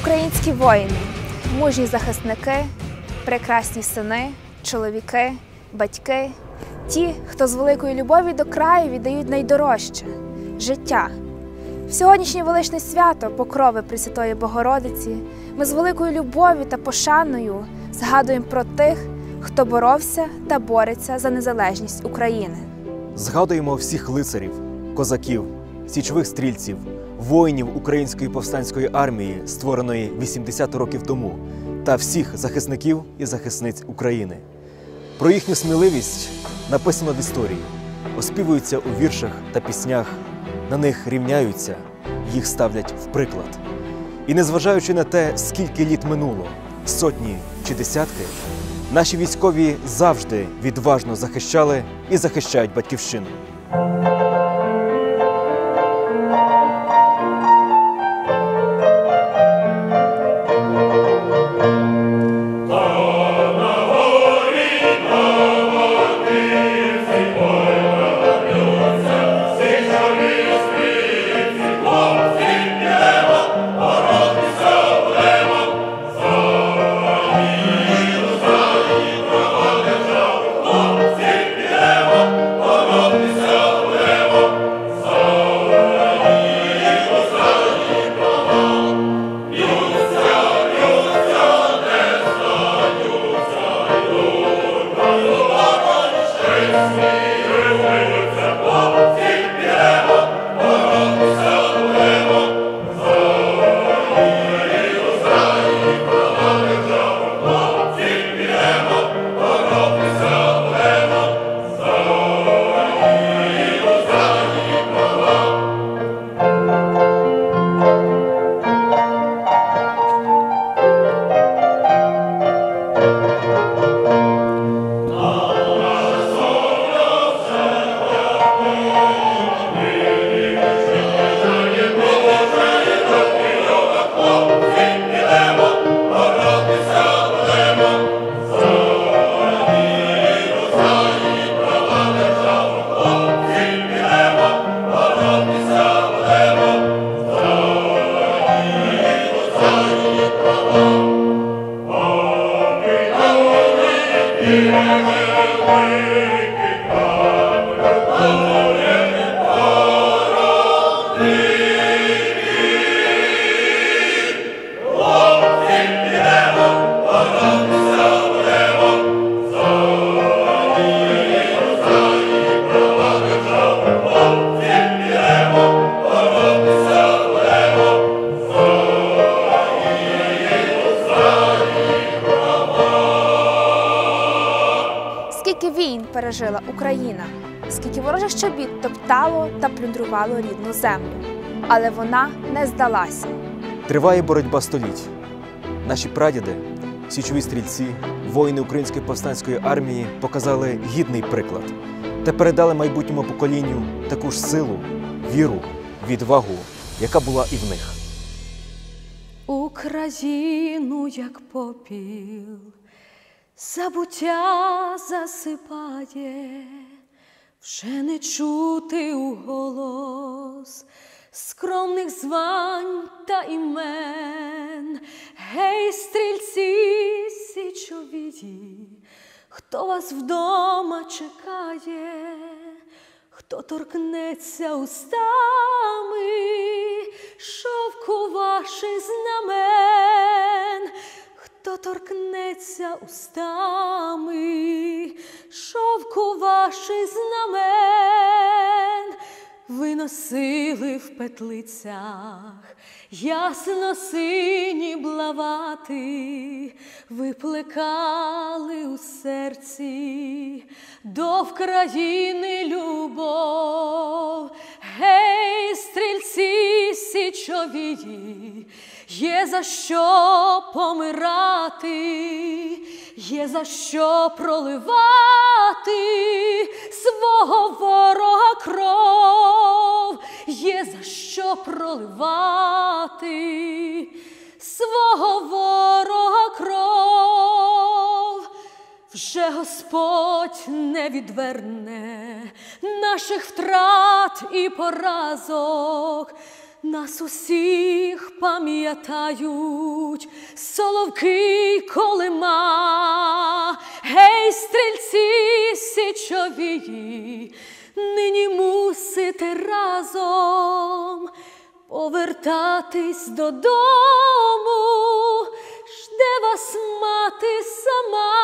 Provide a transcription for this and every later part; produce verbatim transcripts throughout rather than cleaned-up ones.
Українські воїни, мужні захисники, прекрасні сини, чоловіки, батьки, ті, хто з великої любові до краю віддають найдорожче – життя. В сьогоднішнє величне свято Покрови Пресвятої Богородиці ми з великою любов'ю та пошаною згадуємо про тих, хто боровся та бореться за незалежність України. Згадуємо всіх лицарів, козаків, січових стрільців, воїнів Української повстанської армії, створеної вісімдесят років тому, та всіх захисників і захисниць України. Про їхню сміливість написано в історії, оспівуються у віршах та піснях, на них рівняються, їх ставлять в приклад. І незважаючи на те, скільки літ минуло, сотні чи десятки, наші військові завжди відважно захищали і захищають Батьківщину. Скільки війн пережила Україна, скільки ворожих чобіт топтало та плюндрувало рідну землю. Але вона не здалася. Триває боротьба століть. Наші прадіди, січові стрільці, воїни Української повстанської армії показали гідний приклад та передали майбутньому поколінню таку ж силу, віру, відвагу, яка була і в них. Україну, як попіл, забуття засипає, вже не чути у голос скромних звань та імен. Гей, стрільці січові, хто вас вдома чекає, хто торкнеться устами шовку ваших знамен, хто торкнеться устами шовку ваших знамен. Ви носили в петлицях ясно-сині блавати, ви плекали у серці до вкраїни любов. Гей, стрільці січові, є за що помирати, є за що проливати свого ворога кров, є за що проливати свого ворога кров. Вже Господь не відверне наших втрат і поразок, Нас усіх пам'ятають соловки й колима. Гей, стрільці січовії, нині мусите разом повертатись додому. Жде вас мати сама,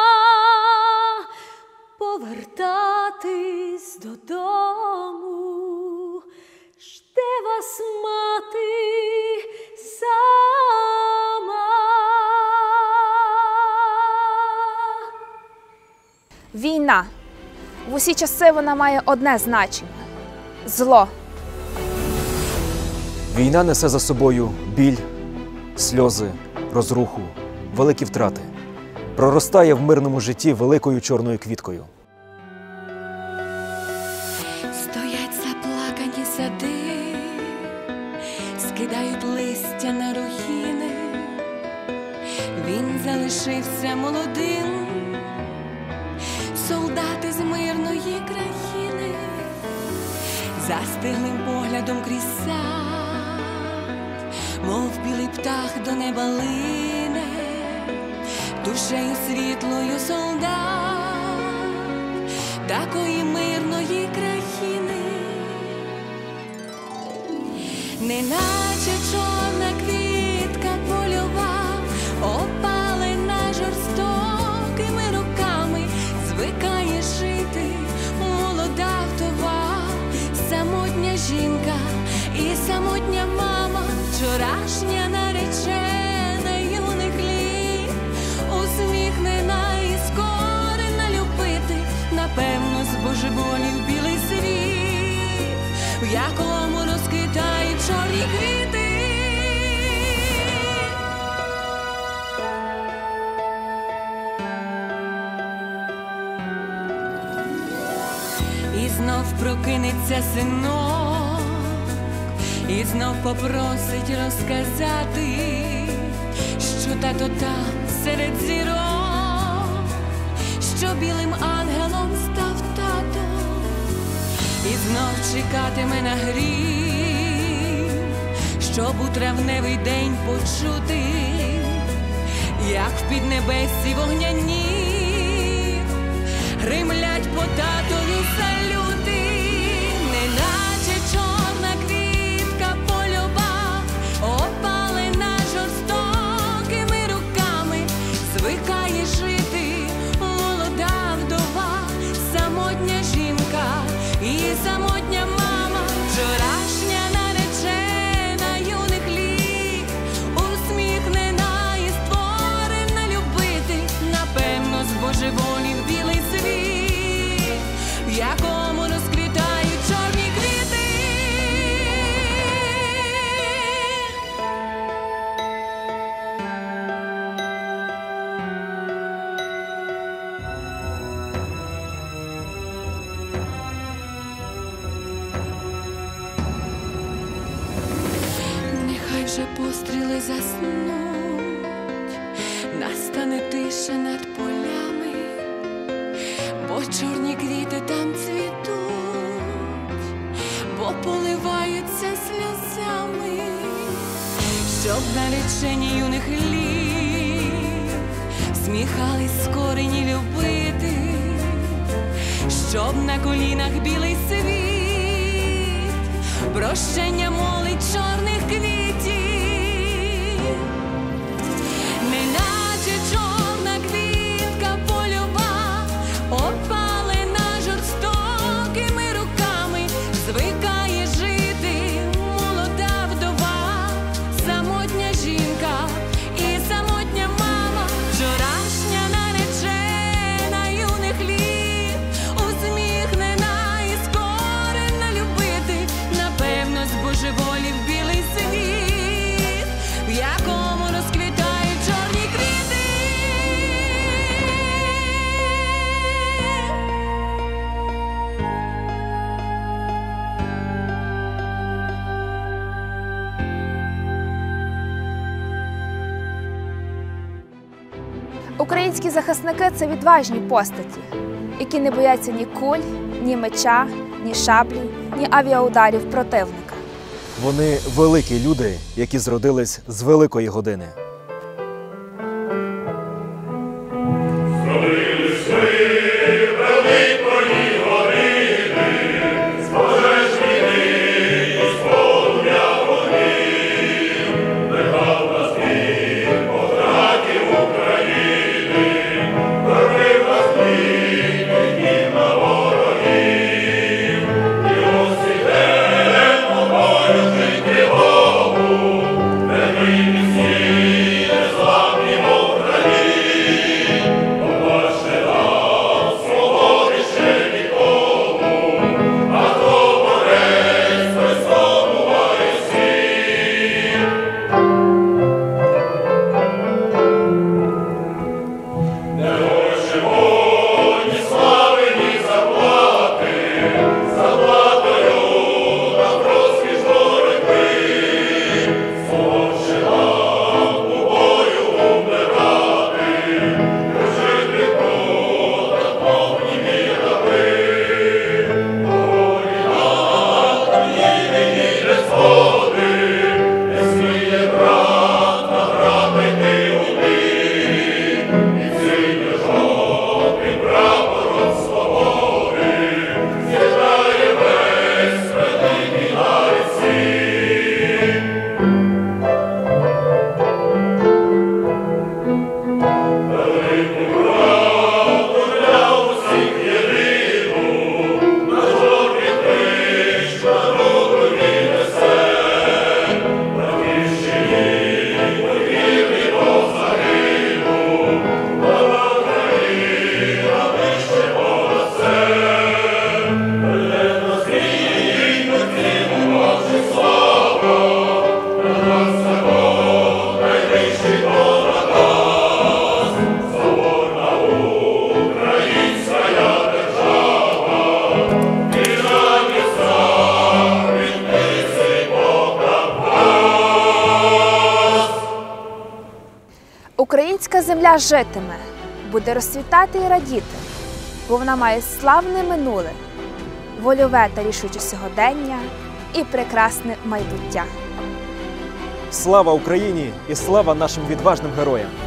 повертатись додому. Жде вас мати сама. Війна. В усі часи вона має одне значення – зло. Війна несе за собою біль, сльози, розруху, великі втрати. Проростає в мирному житті великою чорною квіткою. Стоять заплакані сади, скидають листя на руїни. Він залишився молодим, солдати з мирної країни, застиглим поглядом крізь сад, мов білий птах до неба лине, душею світлою солдат такої мирної країни. Неначе чорна квітка польова, опалена жорстокими роками, звикає жити молода вдова, самотня жінка і самотня мама, вчорашня наречена юних літ, усміхнена і скорена любити, напевно, збожеволів білий світ, в якому розквітають чорні квіти. І знов прокинеться синок, і знов попросить розказати, що тато там серед зірок, що білим ангелом став тато, і знов чекатиме на грім, щоб у травневий день почути, як в піднебесі вогняні гримлять по татові салюти. Неначе чорна квітка польова, опалена жорстокими руками, звикає жити молода вдова, самотня жінка і самотня мама, вчорашня наречена юних літ, усміхнена і створена любити, напевно, збожеволів білий світ, в якому розквітають чорні квіти. Нехай вже постріли заснуть, настане тиша над полями, бо чорні квіти там цвітуть, бо поливаються сльозами, щоб наречені юних літ сміхались скорені любити, щоб на колінах білий світ прощення молить чорних квітів. Неначе чорна квітка польова, опалена жорстокими руками, звикає жити молода вдова, самотня жінка і самотня мама, вчорашня наречена юних літ, усміхнена і скорена любити, напевно, збожеволів білий світ, в якому розквітають чорні квіти. Українські захисники – це відважні постаті, які не бояться ні куль, ні меча, ні шаблі, ні авіаударів противника. Вони великі люди, які зродились з великої години. Українська земля житиме, буде розцвітати і радіти, бо вона має славне минуле, вольове та рішуче сьогодення і прекрасне майбуття. Слава Україні і слава нашим відважним героям!